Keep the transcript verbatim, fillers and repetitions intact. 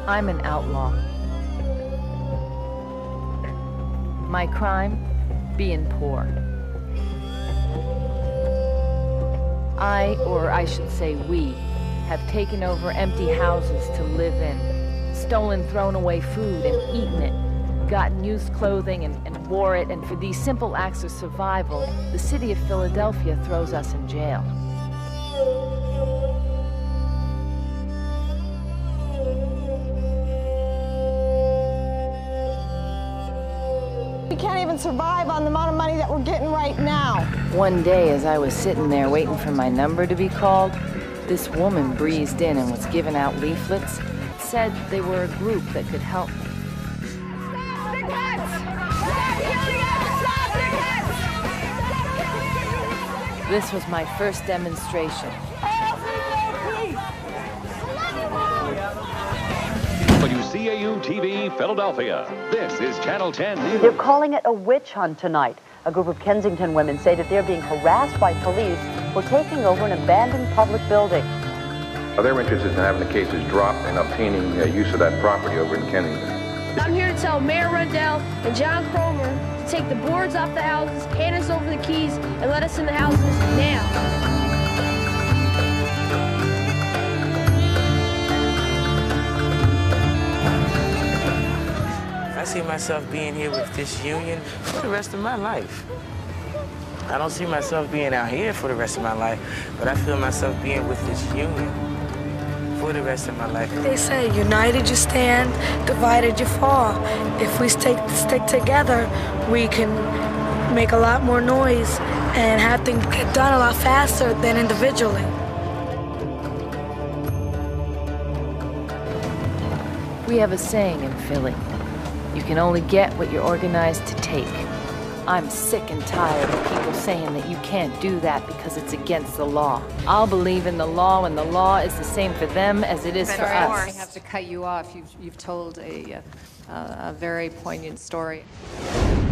I'm an outlaw. My crime? Being poor. I, or I should say we, have taken over empty houses to live in, stolen thrown away food and eaten it, gotten used clothing and, and wore it, and for these simple acts of survival, the city of Philadelphia throws us in jail. We can't even survive on the amount of money that we're getting right now. One day, as I was sitting there waiting for my number to be called, this woman breezed in and was giving out leaflets. Said they were a group that could help me. Stop the cuts! Stop killing us! Stop the cuts! This was my first demonstration. W C A U T V Philadelphia. This is Channel ten News. They're calling it a witch hunt tonight. A group of Kensington women say that they're being harassed by police for taking over an abandoned public building. They're interested in having the cases dropped and obtaining uh, use of that property over in Kensington. I'm here to tell Mayor Rundell and John Cromer to take the boards off the houses, hand us over the keys, and let us in the houses now. I see myself being here with this union for the rest of my life. I don't see myself being out here for the rest of my life, but I feel myself being with this union for the rest of my life. They say, united you stand, divided you fall. If we stick, stick together, we can make a lot more noise and have things get done a lot faster than individually. We have a saying in Philly. You can only get what you're organized to take. I'm sick and tired of people saying that you can't do that because it's against the law. I'll believe in the law when the law is the same for them as it is for us. I have to cut you off. You've, you've told a, a, a very poignant story.